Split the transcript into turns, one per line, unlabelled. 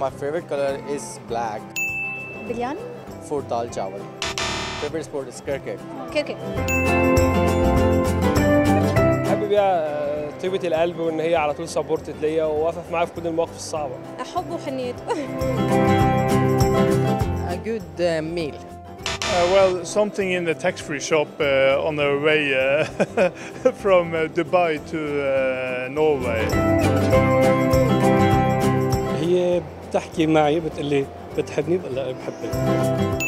My favorite color is black.
Biryani.
Food dal chawal. Favorite sport is cricket.
كركت.
بحب بيها طيبة القلب وإن هي على طول سبورتد ليا وواقفة معايا في كل المواقف الصعبة.
حب وحنيته.
A good meal.
Well, something in the tax-free shop on the way from Dubai to Norway.
هي بتحكي معي بتقول لي بتحبني ولا بحبك؟